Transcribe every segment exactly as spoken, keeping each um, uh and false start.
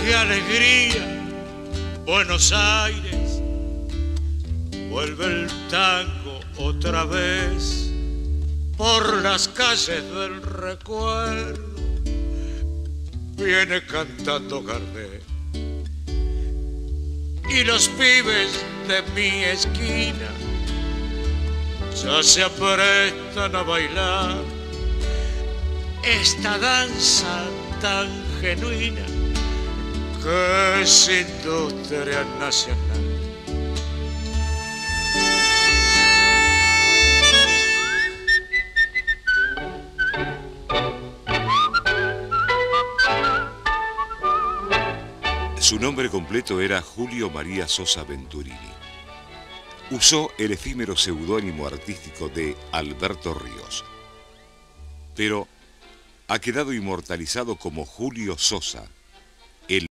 qué alegría, Buenos Aires, vuelve el tango otra vez por las calles del recuerdo, viene cantando Gardel. Y los pibes de mi esquina ya se aprestan a bailar esta danza tan genuina que es industria nacional. Su nombre completo era Julio María Sosa Venturini. Usó el efímero seudónimo artístico de Alberto Ríos, pero ha quedado inmortalizado como Julio Sosa, el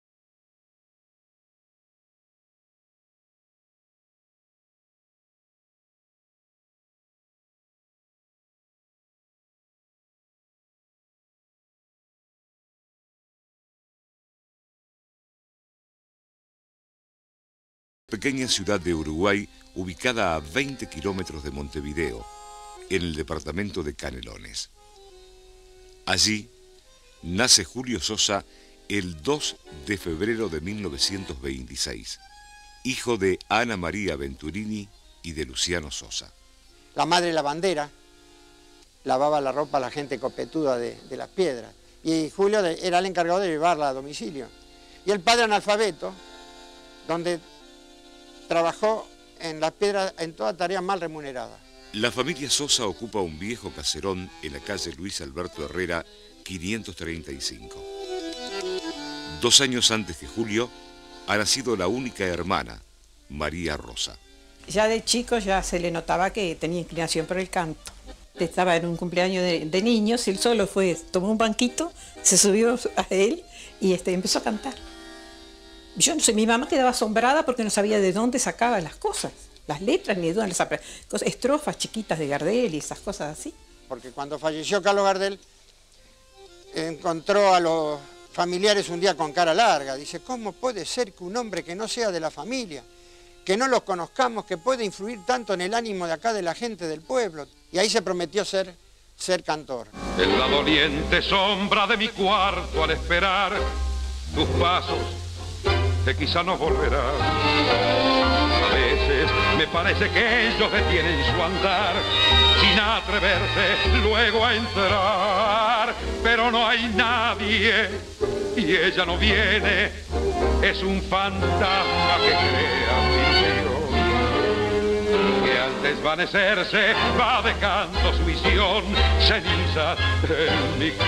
pequeña ciudad de Uruguay ubicada a veinte kilómetros de Montevideo, en el departamento de Canelones. Allí nace Julio Sosa el dos de febrero de mil novecientos veintiséis, hijo de Ana María Venturini y de Luciano Sosa. La madre lavandera lavaba la ropa a la gente copetuda de, de Las Piedras y Julio de, era el encargado de llevarla a domicilio. Y el padre analfabeto, donde trabajó en Las Piedras en toda tarea mal remunerada. La familia Sosa ocupa un viejo caserón en la calle Luis Alberto Herrera, quinientos treinta y cinco. Dos años antes que Julio, ha nacido la única hermana, María Rosa. Ya de chico ya se le notaba que tenía inclinación por el canto. Estaba en un cumpleaños de, de niños y él solo fue, tomó un banquito, se subió a él y este, empezó a cantar. Yo no sé, mi mamá quedaba asombrada porque no sabía de dónde sacaba las cosas, las letras ni de dónde las sacaba, estrofas chiquitas de Gardel y esas cosas así. Porque cuando falleció Carlos Gardel, encontró a los familiares un día con cara larga. Dice, ¿cómo puede ser que un hombre que no sea de la familia, que no los conozcamos, que puede influir tanto en el ánimo de acá de la gente del pueblo? Y ahí se prometió ser, ser cantor. En la doliente sombra de mi cuarto al esperar tus pasos, que quizá no volverás. A veces me parece que ellos detienen su andar sin atreverse luego a entrar, pero no hay nadie y ella no viene, es un fantasma que crea ilusión, que al desvanecerse va dejando su visión ceniza en mi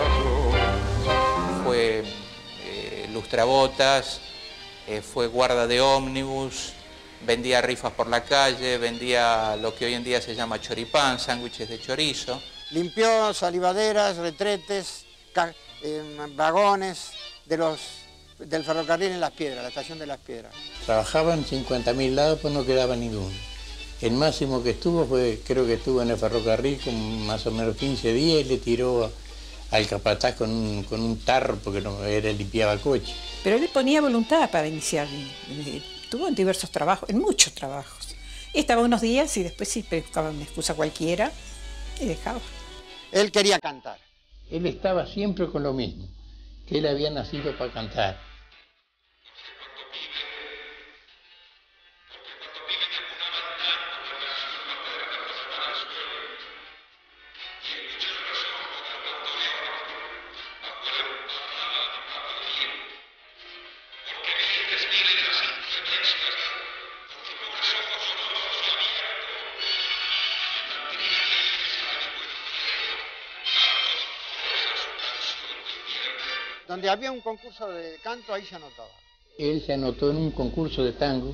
corazón. Fue eh, lustrabotas, Eh, fue guarda de ómnibus, vendía rifas por la calle, vendía lo que hoy en día se llama choripán, sándwiches de chorizo. Limpió salivaderas, retretes, eh, vagones de los, del ferrocarril en Las Piedras, la estación de Las Piedras. Trabajaban cincuenta mil lados, pues no quedaba ninguno. El máximo que estuvo fue, creo que estuvo en el ferrocarril con más o menos quince días y le tiró a, al capataz con un, con un tarro porque no era, limpiaba coche. Pero él ponía voluntad para iniciar. Tuvo en diversos trabajos, en muchos trabajos. Y estaba unos días y después sí buscaba una excusa cualquiera y dejaba. Él quería cantar. Él estaba siempre con lo mismo, que él había nacido para cantar. Donde había un concurso de canto, ahí se anotaba. Él se anotó en un concurso de tango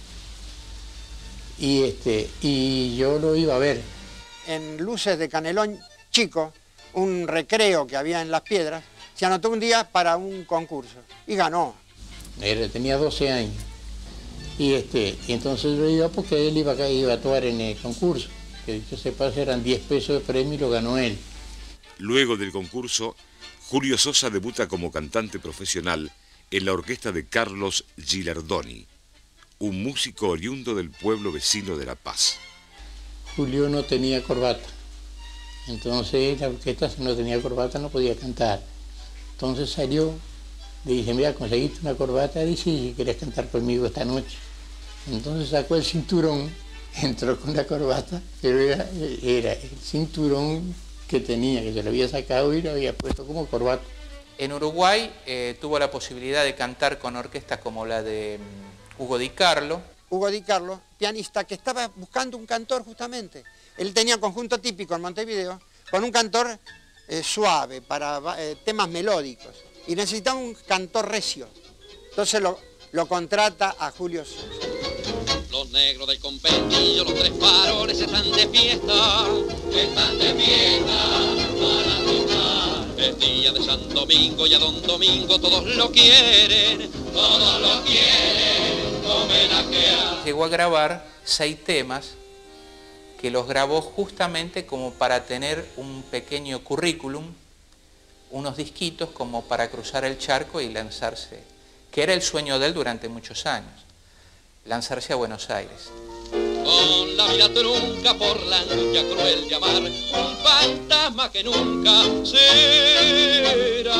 y, este, y yo lo iba a ver. En Luces de Canelón Chico, un recreo que había en Las Piedras, se anotó un día para un concurso y ganó. Era, tenía doce años y, este, y entonces yo iba porque él iba, iba a actuar en el concurso. Que dicho se pasa, eran diez pesos de premio y lo ganó él. Luego del concurso, Julio Sosa debuta como cantante profesional en la orquesta de Carlos Gilardoni, un músico oriundo del pueblo vecino de La Paz. Julio no tenía corbata, entonces la orquesta, si no tenía corbata, no podía cantar. Entonces salió, le dije, mira, ¿conseguiste una corbata? Dice, sí, ¿querés cantar conmigo esta noche? Entonces sacó el cinturón, entró con la corbata, pero era, era el cinturón que tenía, que se lo había sacado y lo había puesto como corbata. En Uruguay eh, tuvo la posibilidad de cantar con orquestas como la de um, Hugo Di Carlo. Hugo Di Carlo, pianista que estaba buscando un cantor justamente. Él tenía un conjunto típico en Montevideo con un cantor eh, suave para eh, temas melódicos y necesitaba un cantor recio. Entonces lo, lo contrata a Julio Sosa. Los negros del compendio, los tres faroles están de fiesta, están de fiesta para tocar. Es día de San Domingo y a Don Domingo todos lo quieren, todos lo quieren homenajear. Llegó a grabar seis temas que los grabó justamente como para tener un pequeño currículum, unos disquitos como para cruzar el charco y lanzarse, que era el sueño de él durante muchos años. Lanzarse a Buenos Aires. Con la vida trunca por la angustia cruel de amar, un fantasma que nunca será.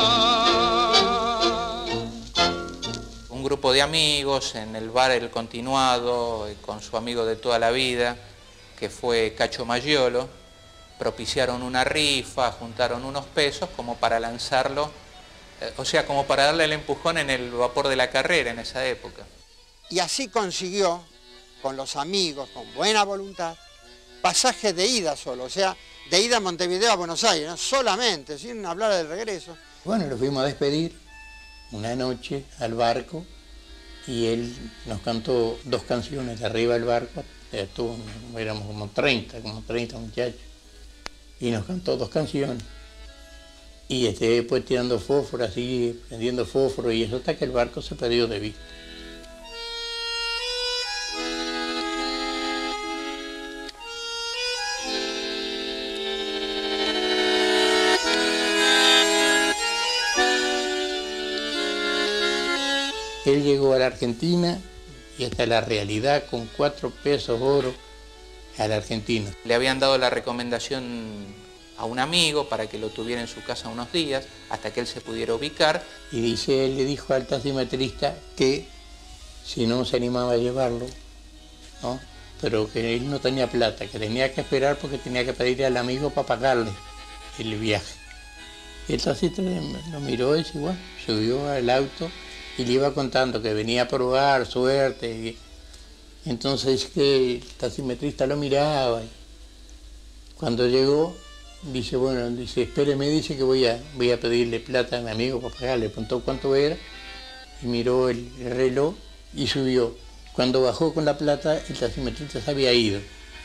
Un grupo de amigos en el bar El Continuado, con su amigo de toda la vida, que fue Cacho Maggiolo, propiciaron una rifa, juntaron unos pesos como para lanzarlo, eh, o sea, como para darle el empujón en el vapor de la carrera en esa época. Y así consiguió, con los amigos, con buena voluntad, pasajes de ida solo, o sea, de ida a Montevideo a Buenos Aires, ¿no? Solamente, sin hablar del regreso. Bueno, lo fuimos a despedir una noche al barco y él nos cantó dos canciones de arriba del barco, estuvo, éramos como treinta, como treinta muchachos, y nos cantó dos canciones. Y este, después tirando fósforo, así, prendiendo fósforo, y eso hasta que el barco se perdió de vista. Él llegó a la Argentina y hasta la realidad con cuatro pesos oro a la Argentina. Le habían dado la recomendación a un amigo para que lo tuviera en su casa unos días hasta que él se pudiera ubicar. Y dice, él le dijo al taximetrista que si no se animaba a llevarlo, ¿no? Pero que él no tenía plata, que tenía que esperar porque tenía que pedirle al amigo para pagarle el viaje. El taxista lo miró y dice, bueno, subió al auto y le iba contando que venía a probar suerte. Entonces que el taximetrista lo miraba. Y cuando llegó, dice, bueno, dice, espéreme, dice que voy a, voy a pedirle plata a mi amigo para pagarle. Le preguntó cuánto era y miró el, el reloj y subió. Cuando bajó con la plata, el taximetrista se había ido.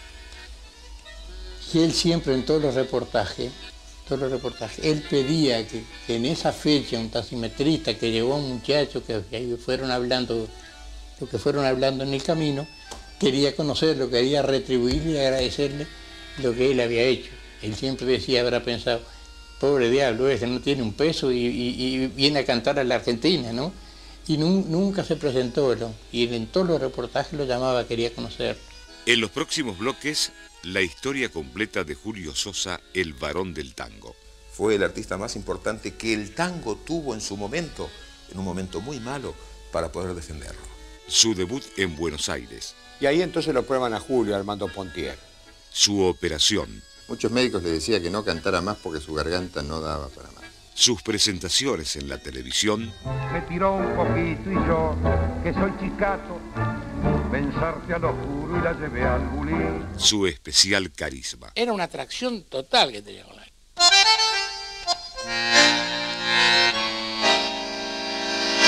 Y él siempre en todos los reportajes, todos los reportajes, él pedía que, que en esa fecha un taximetrista que llevó a un muchacho que, que fueron hablando, lo que fueron hablando en el camino, quería conocerlo, quería retribuirle y agradecerle lo que él había hecho. Él siempre decía, habrá pensado, pobre diablo, ese no tiene un peso y, y, y viene a cantar a la Argentina, ¿no? Y nu, nunca se presentó, ¿no? Y él en todos los reportajes lo llamaba, quería conocerlo. En los próximos bloques, la historia completa de Julio Sosa, el varón del tango. Fue el artista más importante que el tango tuvo en su momento, en un momento muy malo, para poder defenderlo. Su debut en Buenos Aires. Y ahí entonces lo prueban a Julio Armando Pontier. Su operación. Muchos médicos le decían que no cantara más porque su garganta no daba para más. Sus presentaciones en la televisión. Me tiró un poquito y yo, que soy chicato, pensarte a lo oscuro y la llevé al bulín. Su especial carisma. Era una atracción total que tenía con él.